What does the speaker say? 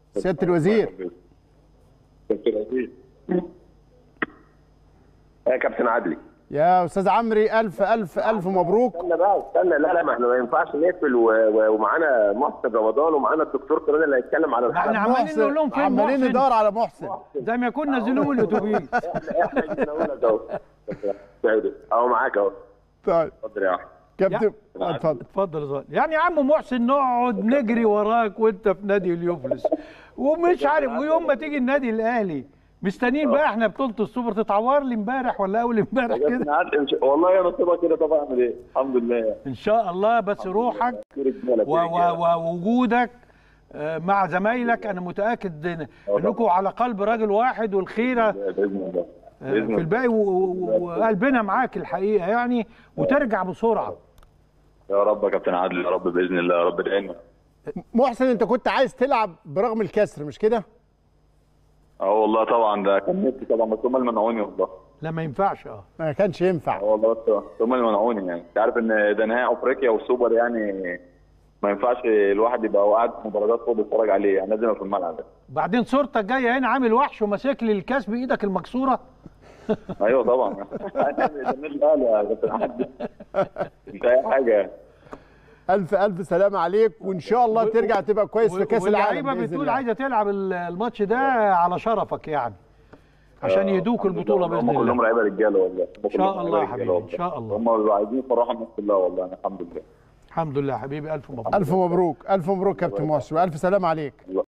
سياده الوزير. كابتن الوزير. يا كابتن عدلي. يا استاذ عمري، الف الف الف مبروك. استنى بقى استنى، لا ما احنا ما ينفعش نقفل ومعانا محسن رمضان ومعانا الدكتور كمان اللي هيتكلم على احنا عمالين نقول لهم فين محسن، عمالين ندور على محسن زي ما يكون نزلوه من الاتوبيس. احنا جبنا لك اهو اهو معاك اهو. طيب اتفضل يا احمد. كابتن اتفضل. اتفضل يا زهر. يعني يا عم محسن نقعد نجري وراك وانت في نادي اليوفلس ومش عارف، ويوم ما تيجي النادي الاهلي مستنيين بقى احنا بطوله السوبر تتعور لي امبارح ولا اول امبارح كده. والله انا نصيبها كده طبعا، اعمل ايه؟ الحمد لله ان شاء الله، بس روحك ووجودك مع زمايلك انا متاكد انكم على قلب راجل واحد، والخيره باذن الله في الباقي، وقلبنا معاك الحقيقه يعني، وترجع بسرعه يا رب يا كابتن عادل، يا رب باذن الله، يا رب دايما. محسن، انت كنت عايز تلعب برغم الكسر مش كده؟ والله طبعا ده كان نفسي طبعا، بس هم اللي منعوني والله. لا ما ينفعش. ما كانش ينفع والله، بس هم اللي منعوني. يعني انت عارف ان ده نهائي افريقيا والسوبر، يعني ما ينفعش الواحد يبقى قاعد في مدرجات فوق بيتفرج عليه، يعني لازم في الملعب. بعدين صورتك جايه هنا عامل وحش وماسك لي الكاس بايدك المكسوره. ايوه طبعا. ده النادي الاهلي يا كابتن عادل، مش اي حاجه. الف الف سلامه عليك، وان شاء الله ترجع تبقى كويس في كاس العالم. واللعيبه بتقول عايزه تلعب الماتش ده على شرفك يعني، عشان يدوك البطوله باذن الله. هم كلهم لعيبه رجاله والله، ان شاء الله يا حبيبي، ان شاء الله. هم عايزين يفرحوا الناس كلها والله. الحمد لله. الحمد لله حبيبي، الف مبروك. الف مبروك، الف مبروك كابتن محسن، والف سلامه عليك.